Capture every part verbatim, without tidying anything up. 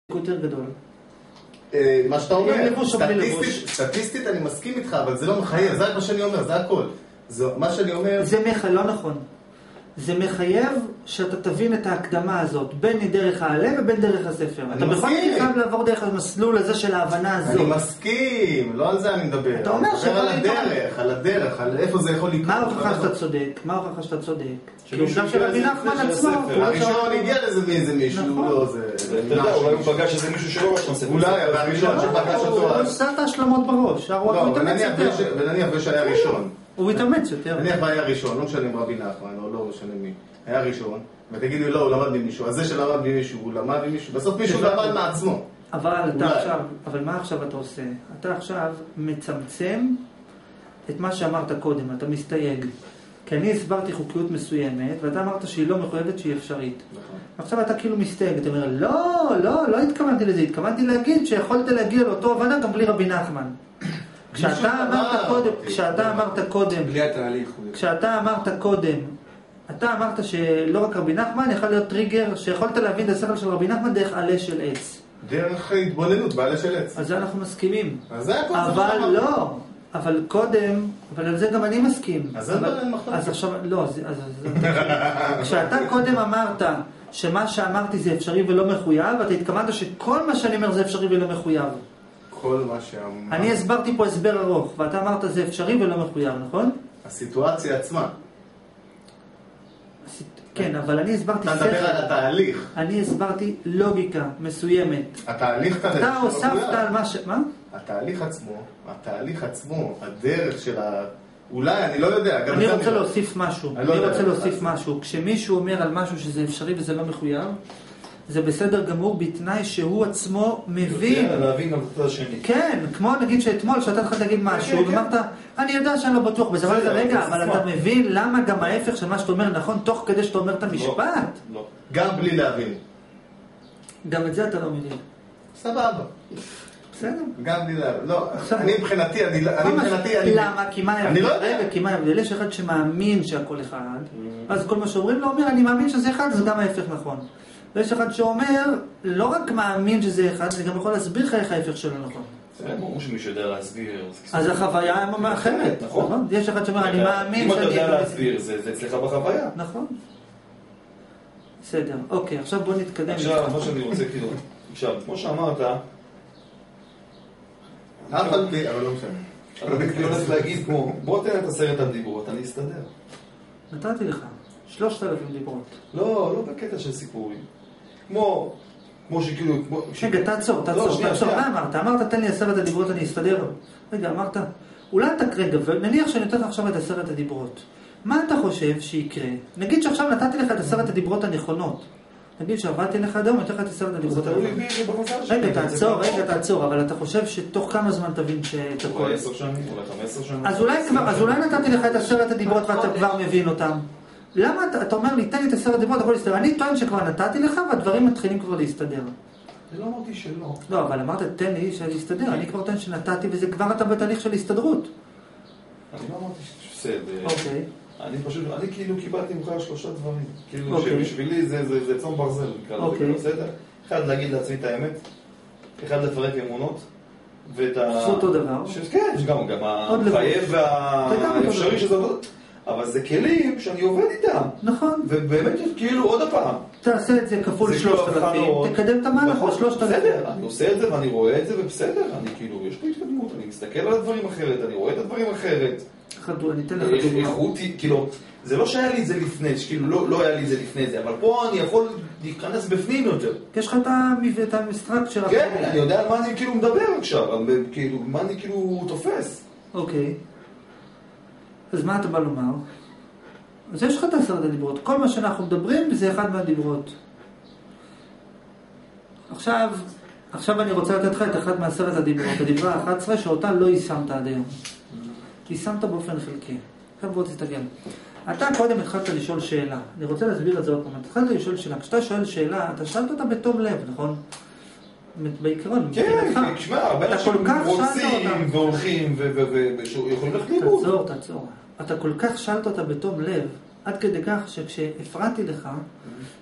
יותר גדול. מה שאתה אומר, סטטיסטית אני מסכים איתך, אבל זה לא מחייב, זה מה שאני אומר, זה הכל. מה שאני אומר... זה מחייב, לא נכון. זה מחייב שאתה תבין את ההקדמה הזאת, בין דרך העלה ובין דרך הספר. אתה בכל מקרה חייב לעבור דרך המסלול הזה של ההבנה הזאת. אני מסכים, לא על זה אני מדבר. אתה אומר אני מדבר על הדרך, על הדרך, על איפה זה יכול לקרות. מה ההוכחה שאתה צודק? מה ההוכחה שאתה צודק? כי הוא גם של רבי נחמן עצמו. הראשון הגיע לזה מאיזה מישהו, לא זה... אתה יודע, אולי הוא פגש איזה מישהו שלא רשם ספר. אולי, אבל הראשון שפגש אותו... הוא עושה את ההשלמות בראש. לא, ונניח ושהיה ראשון. הוא התאמץ יותר. נניח והיה ראשון, לא משנה רבי נחמן, או לא משנה מי. היה ראשון, ותגידו לי, לא, הוא למד ממישהו. אז זה שלמד ממישהו, הוא למד ממישהו. בסוף מישהו למד מעצמו. אבל אתה עכשיו, אבל מה עכשיו אתה עושה? אתה עכשיו מצמצם את מה שאמרת קודם, אתה מסתייג. כי אני הסברתי חוקיות מסוימת, ואתה אמרת שהיא לא מחויבת, שהיא אפשרית. עכשיו אתה כאילו מסתייג, אתה אומר, לא, לא, לא התכוונתי לזה, התכוונתי להגיד שיכולת להגיע לאותו הבנה גם בלי רבי נחמן. כשאתה אמרת קודם, כשאתה אמרת קודם, כשאתה אמרת קודם, אתה אמרת שלא רק רבי נחמן, יכול להיות טריגר שיכולת להבין את השכל של רבי נחמן דרך עלה של עץ. דרך התבוננות בעלה של עץ. על זה אנחנו מסכימים. אז זה הכל. אבל לא, אבל קודם, אבל על זה גם אני מסכים. אז זה לא מחלוקת. אז עכשיו, לא, כשאתה קודם אמרת שמה שאמרתי זה אפשרי ולא מחויב, אתה התכוונת שכל מה שאני אומר זה אפשרי ולא מחויב. כל מה שאמרת. אני הסברתי פה הסבר ארוך, ואתה אמרת זה אפשרי ולא מחויב, נכון? הסיטואציה עצמה. כן, אבל אני הסברתי... אתה מדבר על התהליך. אני הסברתי לוגיקה מסוימת. התהליך כזה... אתה הוספת על מה ש... מה? התהליך עצמו, התהליך עצמו, הדרך של ה... אולי, אני לא יודע. אני רוצה להוסיף משהו. אני רוצה להוסיף משהו. כשמישהו אומר על משהו שזה אפשרי וזה לא מחויב, זה בסדר גמור בתנאי שהוא עצמו מבין. כן, להבין גם את השני. כן, כמו נגיד שאתמול שאתה התחלת להגיד משהו, ואמרת, אני יודע שאני לא בטוח בזה, אבל רגע, אבל אתה מבין למה גם ההפך של מה שאתה אומר נכון, תוך כדי שאתה אומר את המשפט? לא. גם בלי להבין. גם את זה אתה לא מבין. סבבה. בסדר. גם בלי להבין. לא, אני מבחינתי, אני מבחינתי, למה? כי מה ההבדל? רגע, כי מה ההבדל? יש אחד שמאמין שהכל אחד, אז כל מה שאומרים לו אומר, אני מאמין שזה אחד, זה גם ההפך נכון. ויש אחד שאומר, לא רק מאמין שזה אחד, זה גם יכול להסביר לך איך ההפך שלו נכון. זה ברור שמישהו יודע להסביר. אז החוויה היא אחרת, נכון? יש אחד שאומר, אני מאמין... אם אתה יודע להסביר, זה אצלך בחוויה. נכון. בסדר, אוקיי, עכשיו בוא נתקדם. עכשיו, מה שאני רוצה כאילו... עכשיו, כמו שאמרת... אף על פי, אבל לא משנה. אני כאילו הולך להגיד כמו, בוא תן את עשרת הדיברות, אני אסתדר. נתתי לך, שלושת אלפים דיברות. לא, לא בקטע של סיפורים. כמו, כמו שכאילו... רגע, תעצור, תעצור, תעצור. מה אמרת? אמרת, תן לי עשרת הדיברות, אני אסתדר. רגע, אמרת, אולי אתה רגע, ונניח שאני נותן לך עכשיו את עשרת הדיברות. מה אתה חושב שיקרה? נגיד שעכשיו נתתי לך את עשרת הדיברות הנכונות. נגיד שעבדתי לך אדום, נתן לך את עשרת הדיברות הנכונות. רגע, תעצור, רגע, תעצור, אבל אתה חושב שתוך כמה זמן תבין שאת הכל... אולי עשר שנים, אולי חמש עשרה שנים. אז אולי נתתי לך את עשרת הדיברות ואתה כבר מבין אותם. למה אתה, אתה אומר לי, תן לי את עשרת הדיברות, הכל להסתדר. אני טוען שכבר נתתי לך והדברים מתחילים כבר להסתדר. אני לא אמרתי שלא. לא, אבל אמרת, תן לי להסתדר. אני כבר טוען שנתתי וזה כבר אתה בתהליך של הסתדרות. אני לא אמרתי בסדר. אוקיי. אני פשוט, אני כאילו קיבלתי ממך שלושה דברים. כאילו שבשבילי זה צום ברזל, נקרא לזה, בסדר? אחד, להגיד לעצמי את האמת. אחד, לפרק אמונות. ואת ה... זה אותו דבר. כן, יש גם המחייב והאפשרי שזה אותו. אבל זה כלים שאני עובד איתם. נכון. ובאמת, כאילו, עוד הפעם. תעשה את זה כפול שלושת אלפים, תקדם את המהלך בשלושת אלפים. בסדר, אני עושה את זה ואני רואה את זה, ובסדר, אני כאילו, יש לי התקדמות, אני מסתכל על הדברים אחרת, אני רואה את הדברים אחרת. חדו, אני אתן לך דוגמה. איכותי, כאילו, זה לא שהיה לי את זה לפני, שכאילו, לא היה לי את זה לפני זה, אבל פה אני יכול להיכנס בפנים יותר. יש לך את המסטרקצ'ר. כן, אני יודע על מה אני כאילו מדבר עכשיו, כאילו, מה אני כאילו תופס. אוקיי. אז מה אתה בא לומר? אז יש לך את עשרת הדיברות. כל מה שאנחנו מדברים זה אחד מהדיברות. עכשיו, עכשיו אני רוצה לתת לך את אחד מעשרת הדיברות. הדיברה ה-אחת עשרה שאותה לא יישמת עד היום. יישמת באופן חלקי. עכשיו בוא תסתכל. אתה קודם התחלת לשאול שאלה. אני רוצה להסביר את זה עוד פעם. אתה התחלת לשאול שאלה. כשאתה שואל שאלה, אתה שאלת אותה בתום לב, נכון? בעיקרון, כן, תשמע, הרבה אנשים רוצים והולכים ויכולים ללכת לאיבוד. תעצור, תעצור. אתה כל כך שאלת אותה בתום לב, עד כדי כך שכשהפרעתי לך,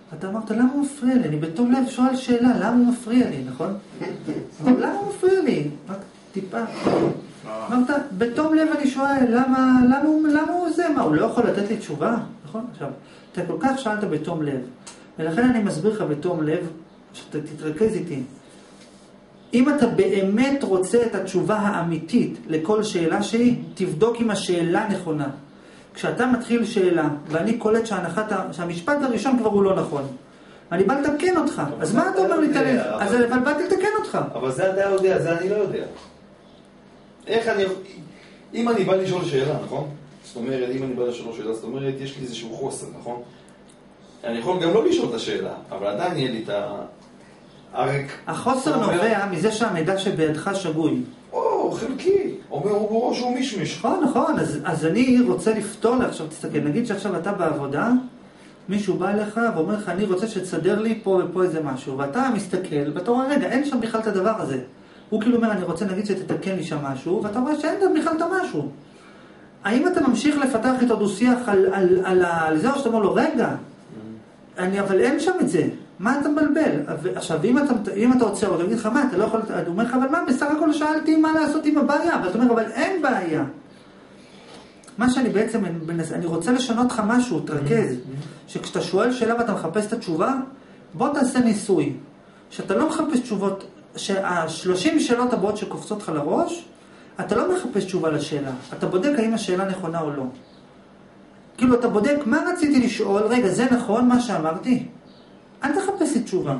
אתה אמרת, למה הוא מפריע לי? אני בתום לב שואל שאלה, למה הוא מפריע לי, נכון? למה הוא מפריע לי? רק טיפה. אמרת, בתום לב אני שואל, למה, למה, הוא, למה הוא זה? מה, הוא לא יכול לתת לי תשובה? נכון? עכשיו, אתה כל כך שאלת בתום לב, ולכן אני מסביר לך בתום לב, שאתה תתרכז איתי. אם אתה באמת רוצה את התשובה האמיתית לכל שאלה שהיא, תבדוק אם השאלה נכונה. כשאתה מתחיל שאלה, ואני קולט שהנחת, שהמשפט הראשון כבר הוא לא נכון, אני בא לתקן אותך, אז מה אתה אומר לי תלך? אז אבל באתי לתקן אותך. אבל זה אתה יודע, זה אני לא יודע. איך אני... אם אני בא לשאול שאלה, נכון? זאת אומרת, אם אני בא לשאול שאלה, זאת אומרת, יש לי איזשהו חוסר, נכון? אני יכול גם לא לשאול את השאלה, אבל עדיין יהיה לי את ה... החוסר נובע מזה שהמידע שבידך שגוי. או, חלקי. אומר הוא בראש הוא מישמיש. נכון, נכון. אז, אז אני רוצה לפתור לך, עכשיו תסתכל, נגיד שעכשיו אתה בעבודה, מישהו בא אליך ואומר לך, אני רוצה שתסדר לי פה ופה איזה משהו, ואתה מסתכל, ואתה רואה, רגע, אין שם בכלל את הדבר הזה. הוא כאילו אומר, אני רוצה נגיד שתתקן לי שם משהו, ואתה רואה שאין שם בכלל את המשהו. האם אתה ממשיך לפתח את הדו-שיח על, על, על, על זה, או שאתה אומר לו, רגע, אני, אבל אין שם את זה. מה אתה מבלבל? עכשיו, אם אתה, אם אתה עוצר, הוא יגיד לך, מה, אתה לא יכול... הוא אומר לך, אבל מה, בסך הכל שאלתי מה לעשות עם הבעיה, ואתה אומר, אבל אין בעיה. מה שאני בעצם, אני רוצה לשנות לך משהו, תרכז, שכשאתה שואל שאלה ואתה מחפש את התשובה, בוא תעשה ניסוי. שאתה לא מחפש תשובות, שהשלושים שאלות הבאות שקופצות לך לראש, אתה לא מחפש תשובה לשאלה. אתה בודק האם השאלה נכונה או לא. כאילו, אתה בודק, מה רציתי לשאול? רגע, זה נכון מה שאמרתי? אל תחפש את תשובה.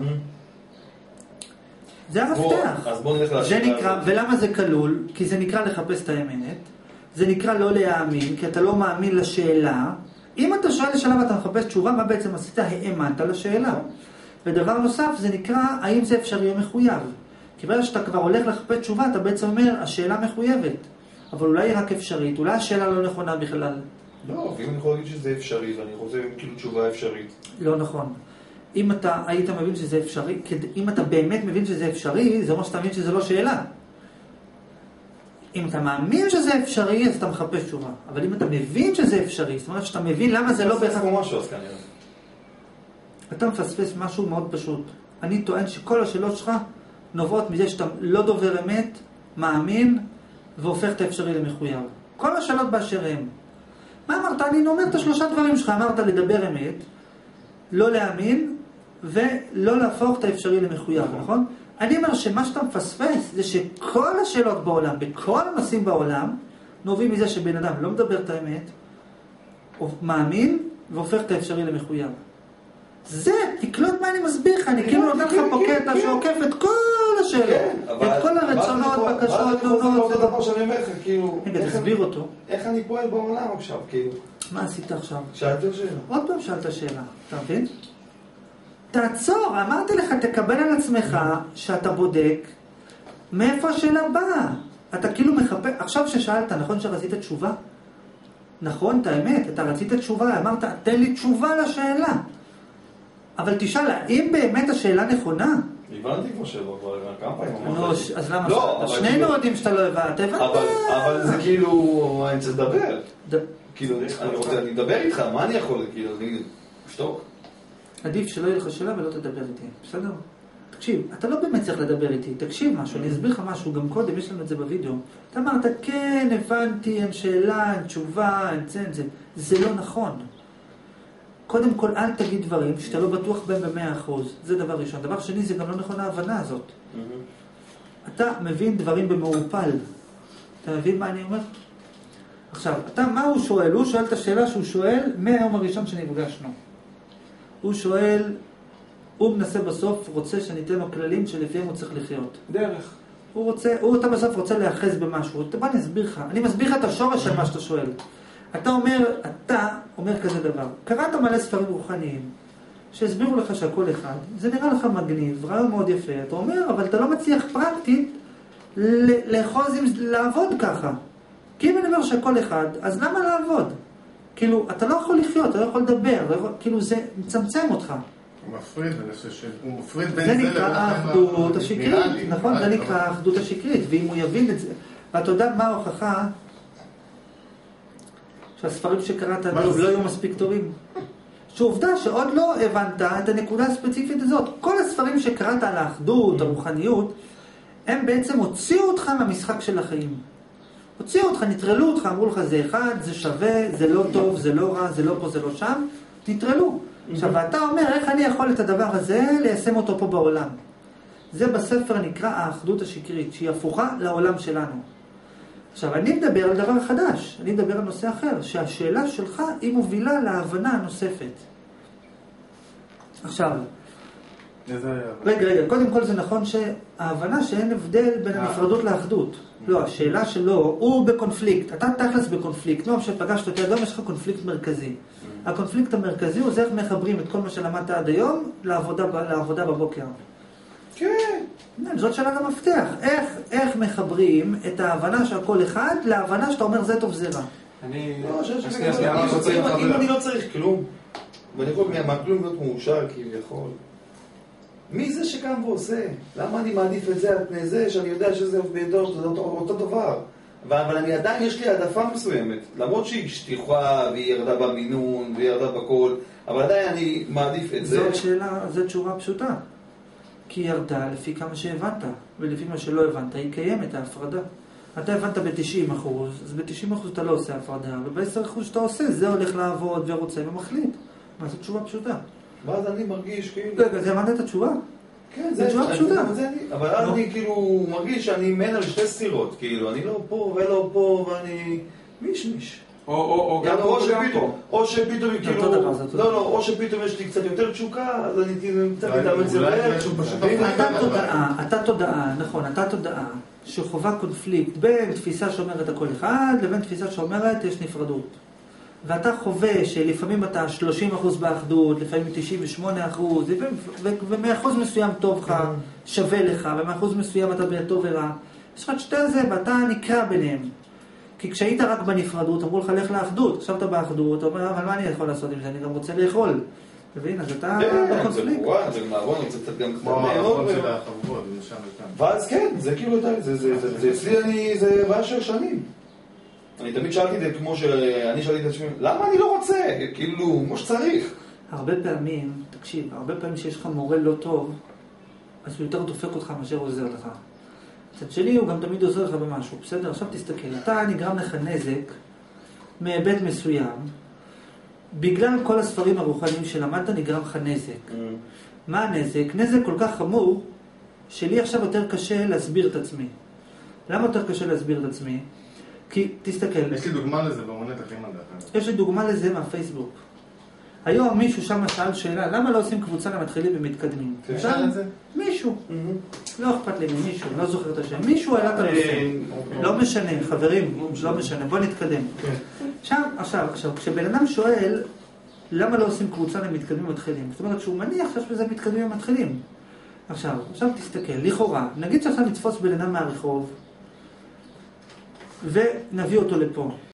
זה המפתח. אז בוא נלך לשאלה. ולמה זה כלול? כי זה נקרא לחפש את האמת. זה נקרא לא להאמין, כי אתה לא מאמין לשאלה. אם אתה שואל לשאלה ואתה מחפש תשובה, מה בעצם עשית? האמנת לשאלה. ודבר נוסף, זה נקרא, האם זה אפשרי או מחויב. כי ברגע שאתה כבר הולך לחפש תשובה, אתה בעצם אומר, השאלה מחויבת. אבל אולי היא רק אפשרית, אולי השאלה לא נכונה בכלל. לא, ואם אני יכול להגיד שזה אפשרי, ואני חושב כאילו תשובה אפשרית. לא נכון. אם אתה היית מבין שזה אפשרי, אם אתה באמת מבין שזה אפשרי, זה אומר שאתה מבין שזה לא שאלה. אם אתה מאמין שזה אפשרי, אז אתה מחפש תשובה. אבל אם אתה מבין שזה אפשרי, זאת אומרת שאתה מבין למה זה לא בהכרח... משהו, אז כנראה. אתה מפספס משהו מאוד פשוט. אני טוען שכל השאלות שלך נובעות מזה שאתה לא דובר אמת, מאמין, והופך את האפשרי למחויב. כל השאלות באשר הם. מה אמרת? אני אומר את השלושה דברים שלך. אמרת לדבר אמת, לא להאמין, ולא להפוך את האפשרי למחויב, נכון? אני אומר שמה שאתה מפספס זה שכל השאלות בעולם, בכל הנושאים בעולם, נובעים מזה שבן אדם לא מדבר את האמת, הוא מאמין, והופך את האפשרי למחויב. זה, תקלוט מה אני מסביר לך, אני כאילו נותן לך פה קטע שעוקף את כל השאלות, את כל הרצונות, בקשות, תלונות. זה דבר שאני אומר לך, כאילו... רגע, תסביר אותו. איך אני פועל בעולם עכשיו, כאילו? מה עשית עכשיו? שאלת שאלה. עוד פעם שאלת שאלה, אתה מבין? תעצור, אמרתי לך, תקבל על עצמך שאתה בודק מאיפה השאלה באה. אתה כאילו מחפש, עכשיו ששאלת, נכון שרצית תשובה? נכון, את האמת, אתה רצית תשובה, אמרת, תן לי תשובה לשאלה. אבל תשאל, האם באמת השאלה נכונה? הבנתי כמו שלא, כבר כמה פעמים. אז למה? שנינו יודעים שאתה לא הבנת, הבנת? אבל זה כאילו, אני צריך לדבר. כאילו, אני מדבר איתך, מה אני יכול, כאילו, שתוק. עדיף שלא יהיה לך שאלה ולא תדבר איתי, בסדר? תקשיב, אתה לא באמת צריך לדבר איתי, תקשיב משהו, אני אסביר לך משהו, גם קודם יש לנו את זה בווידאו. אתה אמרת, כן, הבנתי, אין שאלה, אין תשובה, אין זה, אין זה. זה לא נכון. קודם כל, אל תגיד דברים שאתה לא בטוח בהם במאה אחוז. זה דבר ראשון. דבר שני, זה גם לא נכון ההבנה הזאת. אתה מבין דברים במעופל. אתה מבין מה אני אומר? עכשיו, אתה, מה הוא שואל? הוא שואל את השאלה שהוא שואל מהיום הראשון שנפגשנו. הוא שואל, הוא מנסה בסוף, רוצה שניתן לו כללים שלפיהם הוא צריך לחיות. דרך. הוא רוצה, הוא אתה בסוף רוצה להאחז במשהו. בוא אני אסביר לך. אני מסביר לך את השורש של מה שאתה שואל. אתה אומר, אתה אומר כזה דבר. קראת מלא ספרים רוחניים, שהסבירו לך שהכל אחד. זה נראה לך מגניב, רעיון מאוד יפה. אתה אומר, אבל אתה לא מצליח פרקטית לאחוז, לעבוד ככה. כי אם אני אומר שהכל אחד, אז למה לעבוד? כאילו, אתה לא יכול לחיות, אתה לא יכול לדבר, לא יכול, כאילו זה מצמצם אותך. הוא מפריד, הוא מפריד בין זה זה נקרא האחדות השקרית, נכון? זה נקרא האחדות השקרית, ואם הוא יבין את זה, ואתה יודע מה ההוכחה שהספרים שקראת לא היו מספיק טובים? שעובדה שעוד לא הבנת את הנקודה הספציפית הזאת. כל הספרים שקראת על האחדות, הרוחניות, הם בעצם הוציאו אותך מהמשחק של החיים. הוציאו אותך, נטרלו אותך, אמרו לך זה אחד, זה שווה, זה לא טוב, זה לא רע, זה לא פה, זה לא שם, נטרלו. עכשיו, ואתה אומר, איך אני יכול את הדבר הזה ליישם אותו פה בעולם? זה בספר נקרא האחדות השקרית, שהיא הפוכה לעולם שלנו. עכשיו, אני מדבר על דבר חדש, אני מדבר על נושא אחר, שהשאלה שלך היא מובילה להבנה הנוספת. עכשיו, רגע, רגע, קודם כל זה נכון שההבנה שאין הבדל בין הנפרדות לאחדות. לא, השאלה שלו, הוא בקונפליקט, אתה תכלס בקונפליקט, לא שפגשת אותי אדום, יש לך קונפליקט מרכזי. הקונפליקט המרכזי הוא זה איך מחברים את כל מה שלמדת עד היום לעבודה, לעבודה בבוקר. כן. זאת שאלה המפתח. איך, איך מחברים את ההבנה של כל אחד להבנה שאתה אומר זה טוב זה רע? אני... לא, אם אני לא צריך כלום, ואני יכול מהכלום להיות מאושר כביכול, מי זה שקם ועושה? למה אני מעדיף את זה על פני זה, שאני יודע שזה בידור, זה אותו דבר? אבל אני עדיין, יש לי העדפה מסוימת, למרות שהיא שטיחה, והיא ירדה במינון, והיא ירדה בכל, אבל עדיין אני מעדיף את זה. זאת שאלה, זאת תשובה פשוטה. כי היא ירדה לפי כמה שהבנת, ולפי מה שלא הבנת, היא קיימת, ההפרדה. אתה הבנת ב-תשעים אחוז, אז ב-תשעים אחוז אתה לא עושה הפרדה, וב-עשרה אחוז שאתה עושה, זה הולך לעבוד ורוצה ומחליט. מה זאת תשובה פשוטה? ואז אני מרגיש כאילו... רגע, זה הבנת את התשובה? כן, זה תשובה פשוטה. אבל אז אני כאילו מרגיש שאני מן על שתי סתירות, כאילו, אני לא פה ולא פה, ואני מישמיש. או שפתאום כאילו... לא, לא, או שפתאום יש לי קצת יותר תשוקה, אז אני קצת מתאמץ לב. אתה תודעה, נכון, אתה תודעה שחובה קונפליקט בין תפיסה שאומרת הכל אחד, לבין תפיסה שאומרת יש נפרדות. ואתה חווה שלפעמים אתה שלושים אחוז באחדות, לפעמים תשעים ושמונה אחוז, ומאחוז מסוים טוב לך, שווה לך, ומאחוז מסוים אתה בטוב ורע. יש לך את שתי הזה, ואתה נקרא ביניהם. כי כשהיית רק בנפרדות, אמרו לך לך לאחדות, עכשיו אתה באחדות, אתה אומר, אבל מה אני יכול לעשות עם זה? אני גם רוצה לאכול. מבין? אז אתה בקונפליקט. זה מובן, זה מערון, זה קצת גם קצת מערון של החברות, זה שם וכאן. ואז כן, זה כאילו, זה אצלי אני, זה בעיה של שנים. אני תמיד שאלתי את זה כמו שאני שאלתי את עצמי, למה אני לא רוצה? כאילו, כמו שצריך. הרבה פעמים, תקשיב, הרבה פעמים שיש לך מורה לא טוב, אז הוא יותר דופק אותך מאשר עוזר לך. מצד שני, הוא גם תמיד עוזר לך במשהו. בסדר, עכשיו תסתכל. אתה נגרם לך נזק מהיבט מסוים, בגלל כל הספרים הרוחניים שלמדת נגרם לך נזק. Mm. מה הנזק? נזק כל כך חמור, שלי עכשיו יותר קשה להסביר את עצמי. למה יותר קשה להסביר את עצמי? כי, תסתכל. יש לי דוגמה לזה באמנת הכי מדע. יש לי דוגמה לזה מהפייסבוק. היום מישהו שם שאל שאלה, למה לא עושים קבוצה למתחילים ומתקדמים? שאל את זה? מישהו. לא אכפת לי ממישהו, לא זוכר את השם. מישהו העלה את הנושא. לא משנה, חברים, לא משנה, בוא נתקדם. עכשיו, עכשיו, עכשיו, כשבן אדם שואל, למה לא עושים קבוצה למתקדמים ומתחילים? זאת אומרת שהוא מניח שיש בזה מתקדמים ומתחילים. עכשיו, עכשיו תסתכל, לכאורה, נגיד שעכשיו נתפוס בן אדם מהרחוב, ונביא אותו לפה.